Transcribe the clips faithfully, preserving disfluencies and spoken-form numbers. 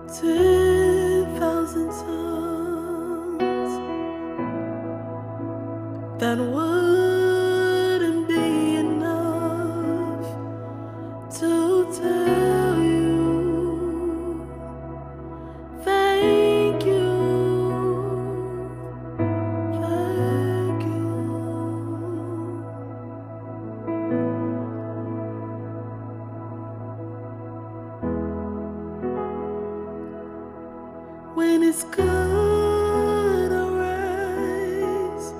Ten thousand tongues that wouldn't be enough to tell you thank you, thank you. When it's good, I'll rise.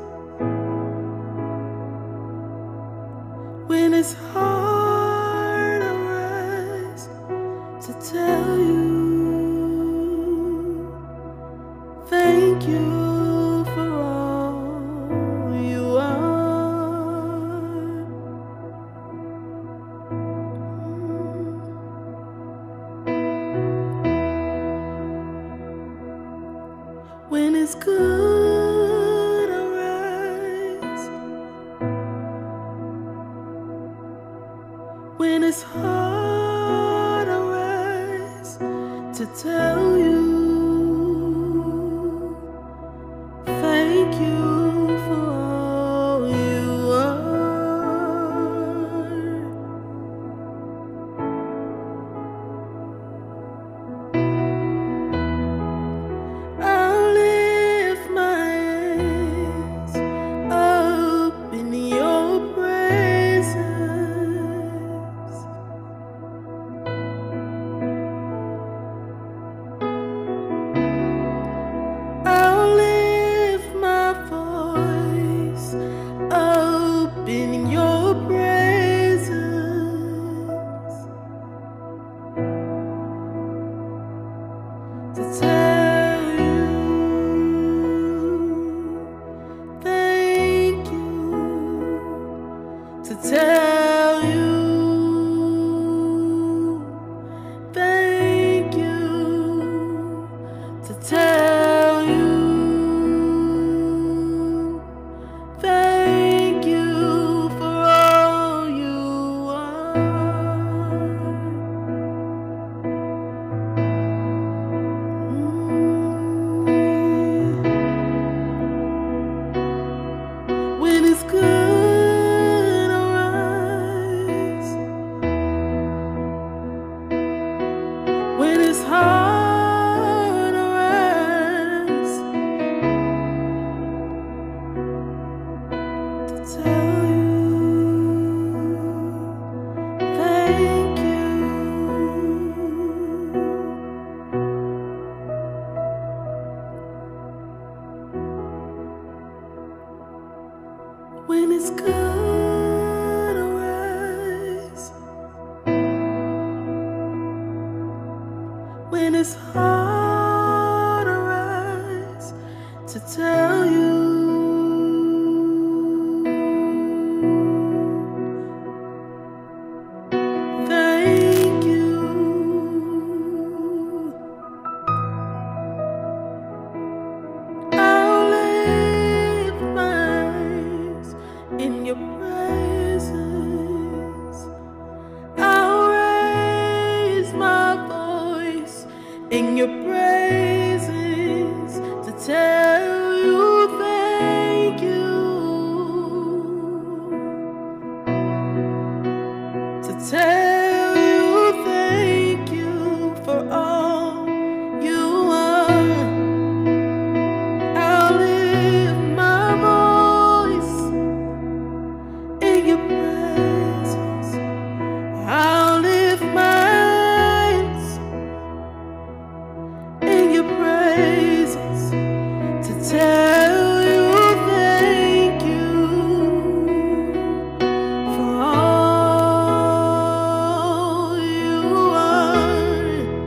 When it's hard, I'll rise to tell you thank you for all you are. When it's good, I'll rise. When it's hard, I'll rise to tell you thank you for all you are. I'll lift my hands up in your praises. I'll lift my voice up in your praises to tell you thank you, to tell you thank you, to tell you thank you for all you are. When it's good, I'll rise. When it's hard, I'll rise to tell you thank you. When it's good, I'll rise. When it's hard, I'll rise to tell you thank you. I'll lift my eyes in your presence. I'll raise my voice in your praises to tell you thank you, to tell you thank you for all you are. I'll lift my voice in your presence. I'll lift my eyes in your praises to tell you thank you for all you are.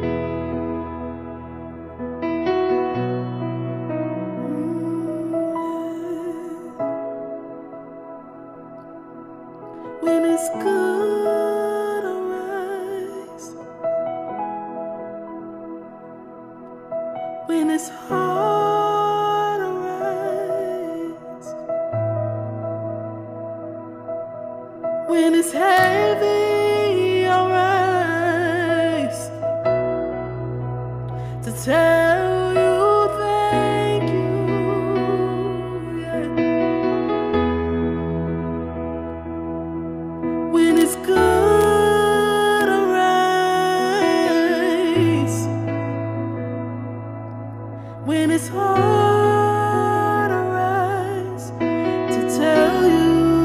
When it's good, I'll rise. When it's hard, I'll rise. When it's heavy, I'll rise tell you thank you, yeah. When it's good arise, when it's hard arise, to tell you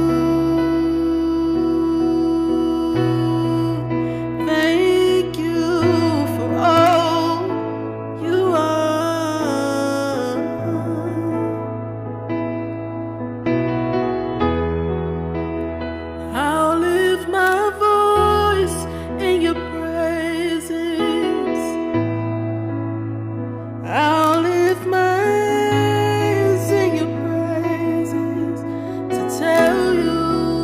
thank you for all you are. I'll lift my voice in your praises. I'll lift my hands in your praises to tell you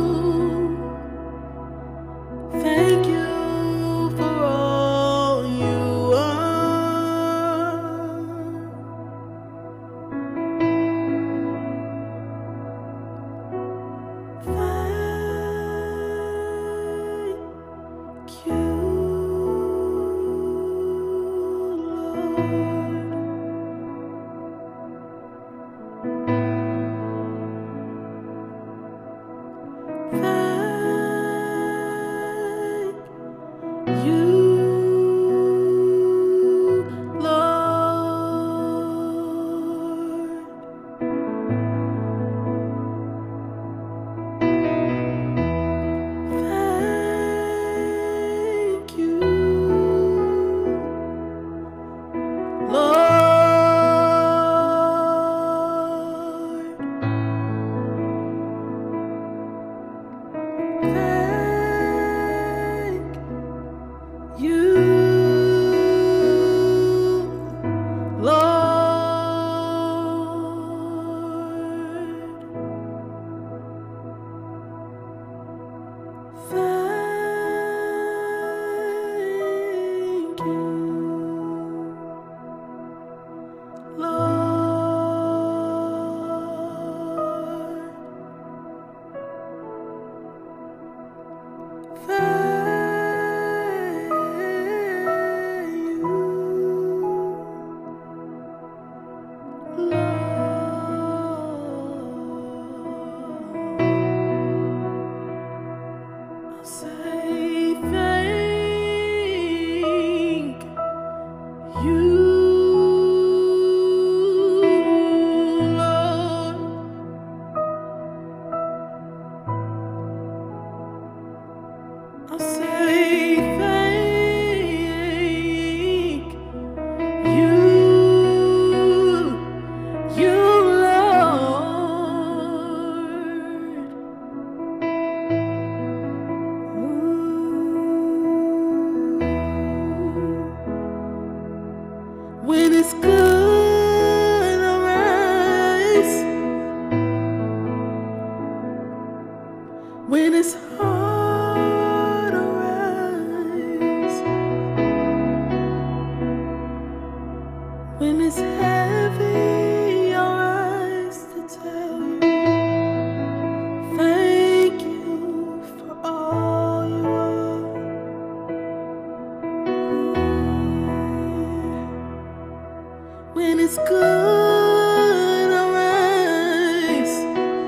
thank you for all you are. Thank you, Lord. Thank you, Lord. Thank you, Lord. Thank you, Lord. Thank you, Lord. Thank you, Lord. I'll say thank you, Lord. I'll say thank you, you, Lord. When it's good arise, when it's hard arise, when it's heavy arise, to tell you thank you for all you are. When it's good arise,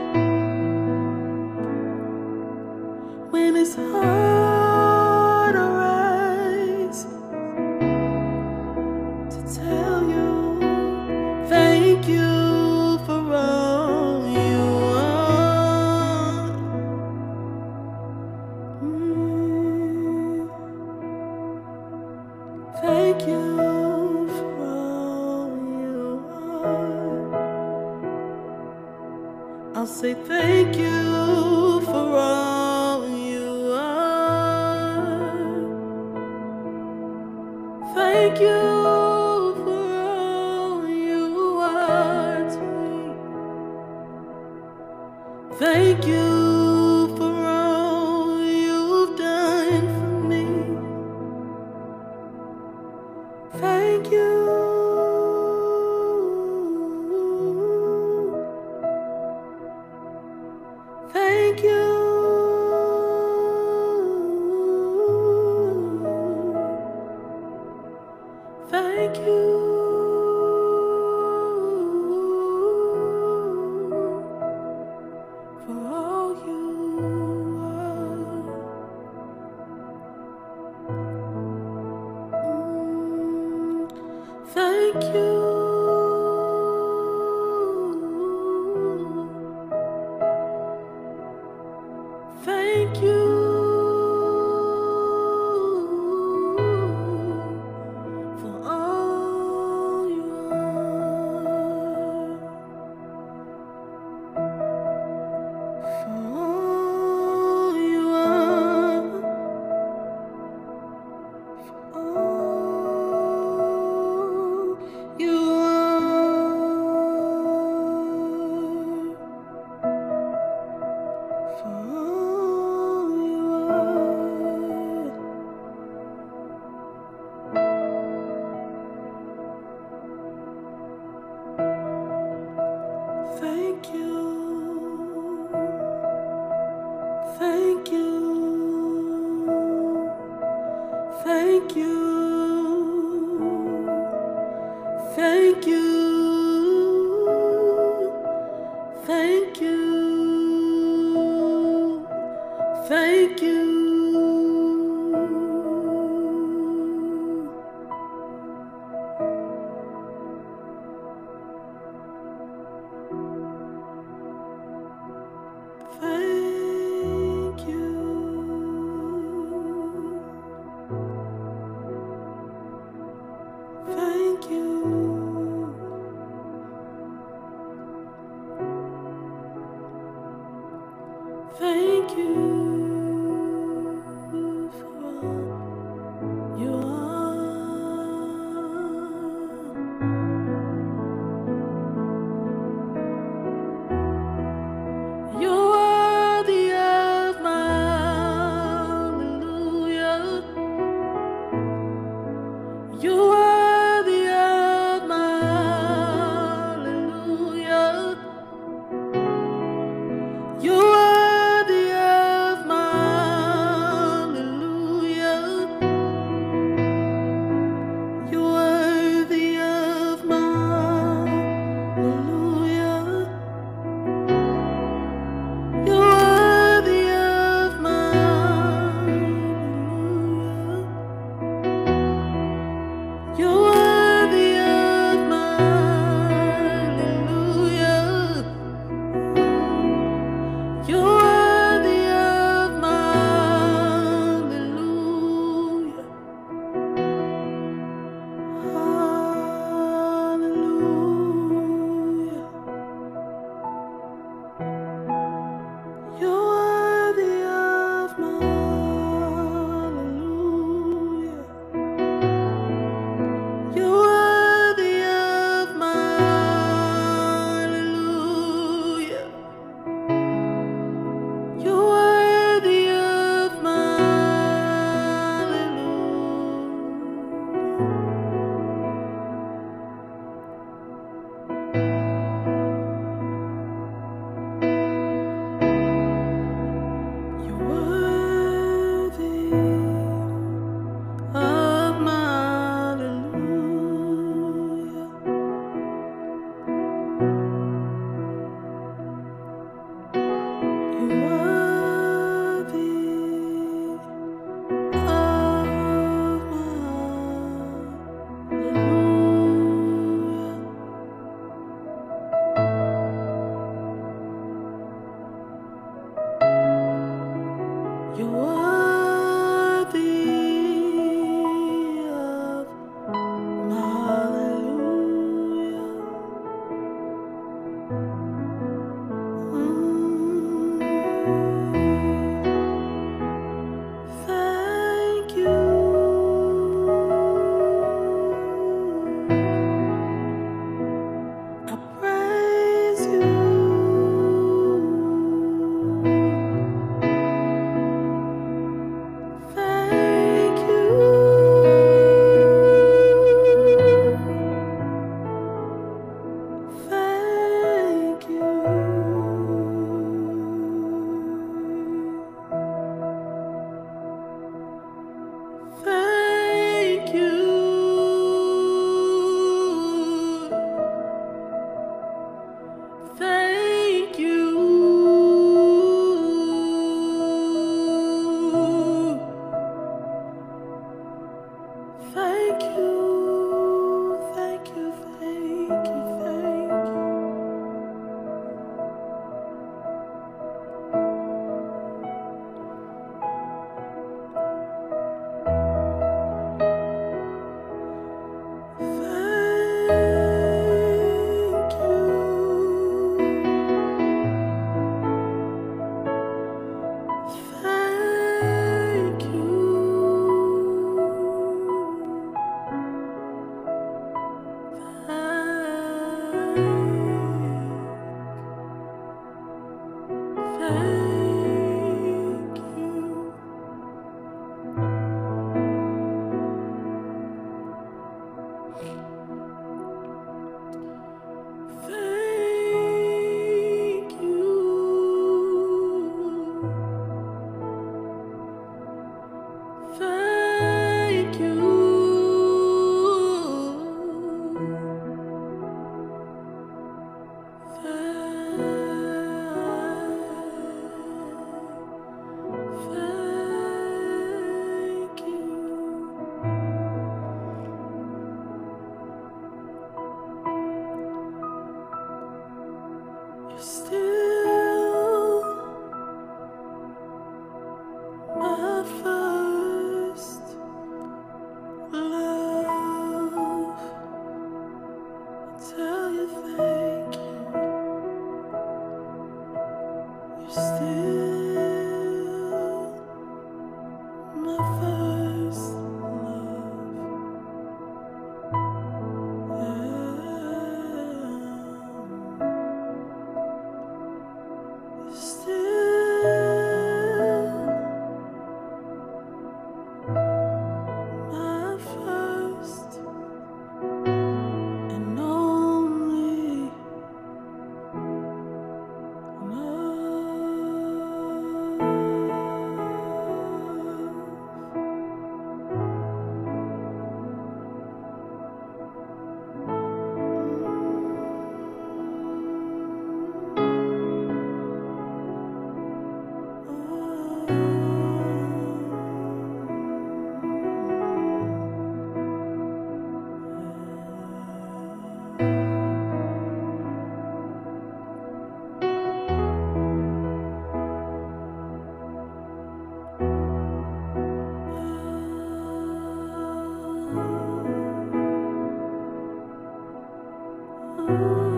when it's hard arise, to tell you thank you for all you are. Mm. Thank you for all you are. I'll say thank you for all you are. Thank you for all you are to me. Thank you for all you've done for me. Thank you. Thank you. Thank you for all you are. Mm, thank you. Thank you for all you are. For all you are. For all you are. you.